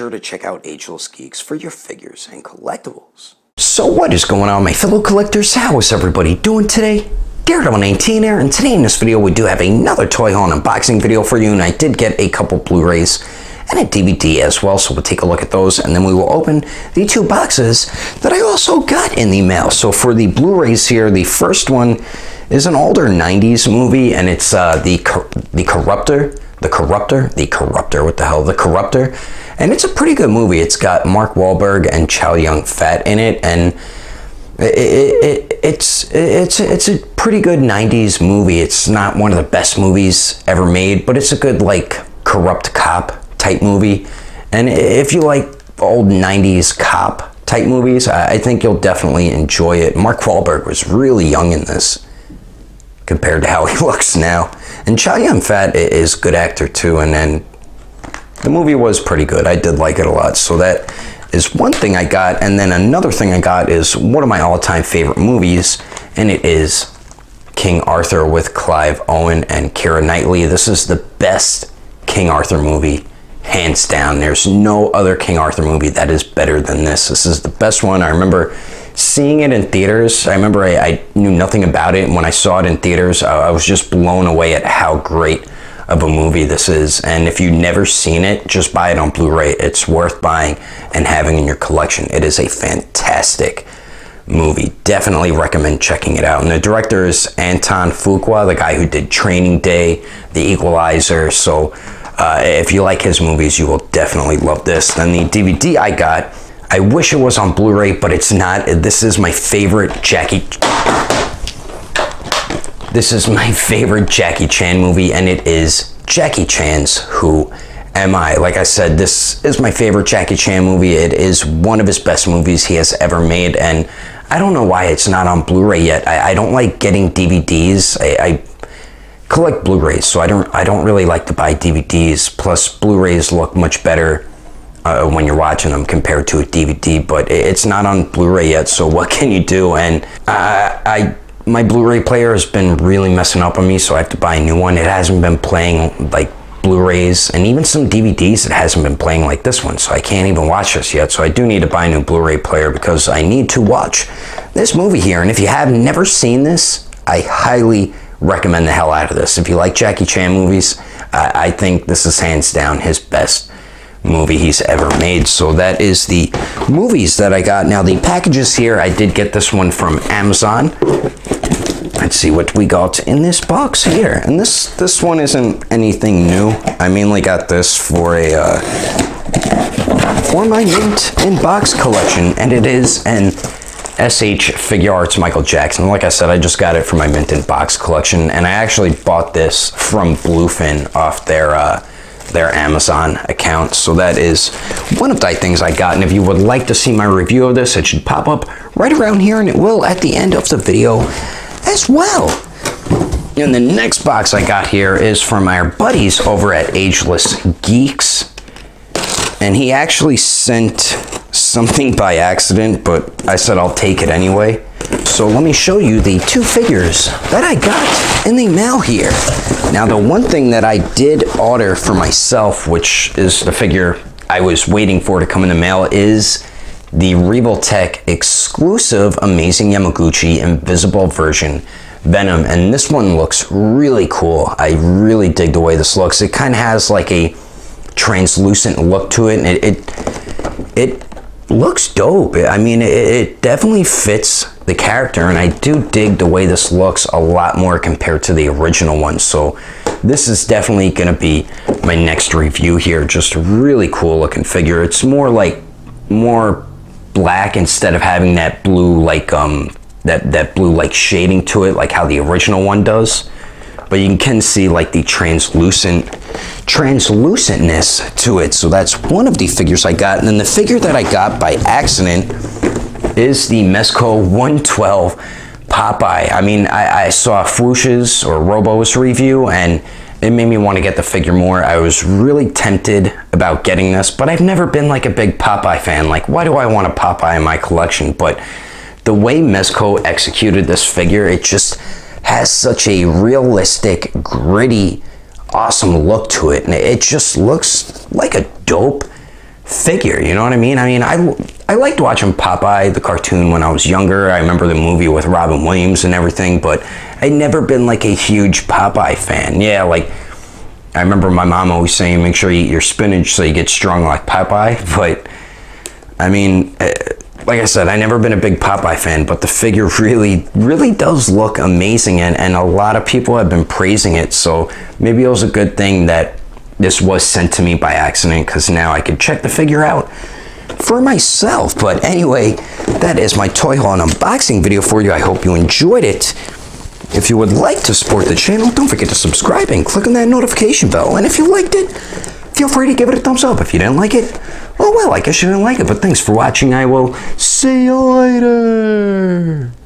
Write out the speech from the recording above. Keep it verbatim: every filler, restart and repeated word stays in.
sure to check out Ageless Geeks for your figures and collectibles. So what is going on, my fellow collectors? How is everybody doing today? Daredevil nineteen here, and today in this video we do have another toy haul unboxing video for you, and I did get a couple Blu-rays and a D V D as well, so we'll take a look at those and then we will open the two boxes that I also got in the mail. So for the Blu-rays here, the first one is an older nineties movie, and it's uh, the the Corruptor, the Corruptor, the Corruptor, what the hell, the Corruptor, and it's a pretty good movie. It's got Mark Wahlberg and Chow Yun-fat in it, and It, it, it, it's it's it's a pretty good nineties movie. It's not one of the best movies ever made, but it's a good, like, corrupt cop type movie. And if you like old nineties cop type movies, I, I think you'll definitely enjoy it. Mark Wahlberg was really young in this compared to how he looks now, and Chow Yun-fat is a good actor too. And then the movie was pretty good. I did like it a lot. So that is one thing I got, and then another thing I got is one of my all-time favorite movies, and it is King Arthur with Clive Owen and Keira Knightley. This is the best King Arthur movie, hands down. There's no other King Arthur movie that is better than this. This is the best one. I remember seeing it in theaters. I remember I, I knew nothing about it, and when I saw it in theaters, I, I was just blown away at how great of a movie this is. And if you've never seen it, just buy it on Blu-ray. It's worth buying and having in your collection. It is a fantastic movie. Definitely recommend checking it out. And the director is Anton Fuqua, the guy who did Training Day, The Equalizer. So uh, if you like his movies, you will definitely love this. Then the D V D I got, I wish it was on Blu-ray, but it's not. This is my favorite Jackie This is my favorite Jackie Chan movie, and it is Jackie Chan's Who Am I? Like I said, this is my favorite Jackie Chan movie. It is one of his best movies he has ever made, and I don't know why it's not on Blu-ray yet. I, I don't like getting D V Ds. I, I collect Blu-rays, so I don't I don't really like to buy D V Ds. Plus, Blu-rays look much better uh, when you're watching them compared to a D V D, but it's not on Blu-ray yet, so what can you do? And I... I my Blu-ray player has been really messing up on me, so I have to buy a new one. It hasn't been playing like Blu-rays, and even some D V Ds, it hasn't been playing like this one, so I can't even watch this yet. So I do need to buy a new Blu-ray player because I need to watch this movie here. And if you have never seen this, I highly recommend the hell out of this. If you like Jackie Chan movies, I, I think this is hands down his best movie he's ever made. So that is the movies that I got. Now the packages here, I did get this one from Amazon. Let's see what we got in this box here. And this this one isn't anything new. I mainly got this for a uh, for my mint in box collection, and it is an S H Figure Arts Michael Jackson. Like I said, I just got it for my mint in box collection, and I actually bought this from Bluefin off their uh, their Amazon account. So that is one of the things I got, and if you would like to see my review of this, it should pop up right around here, and it will at the end of the video as well. And the next box I got here is from our buddies over at Ageless Geeks, and he actually sent something by accident, but I said I'll take it anyway. So let me show you the two figures that I got in the mail here. Now, the one thing that I did order for myself, which is the figure I was waiting for to come in the mail, is the Revoltech exclusive Amazing Yamaguchi Invisible version Venom. And this one looks really cool. I really dig the way this looks. It kind of has like a translucent look to it, and it it, it looks dope. I mean, it, it definitely fits the character, and I do dig the way this looks a lot more compared to the original one. So this is definitely going to be my next review here. Just a really cool looking figure. It's more like more black instead of having that blue like um that that blue like shading to it like how the original one does. But you can see like the translucent translucentness to it. So that's one of the figures I got. And then the figure that I got by accident is the Mezco one twelve Popeye. I mean, I, I saw Fwoosh's or Robo's review, and it made me want to get the figure more. I was really tempted about getting this, but I've never been like a big Popeye fan. Like, why do I want a Popeye in my collection? But the way Mezco executed this figure, it just has such a realistic, gritty, awesome look to it. And it just looks like a dope figure, you know what I mean? I mean, I, I liked watching Popeye, the cartoon, when I was younger. I remember the movie with Robin Williams and everything, but I'd never been like a huge Popeye fan. Yeah, like, I remember my mom always saying, make sure you eat your spinach so you get strong like Popeye, but, I mean, like I said, I've never been a big Popeye fan, but the figure really, really does look amazing, and, and a lot of people have been praising it, so maybe it was a good thing that this was sent to me by accident, because now I can check the figure out for myself. But anyway, that is my toy haul and unboxing video for you. I hope you enjoyed it. If you would like to support the channel, don't forget to subscribe and click on that notification bell. And if you liked it, feel free to give it a thumbs up. If you didn't like it, oh well, I guess you didn't like it. But thanks for watching. I will see you later.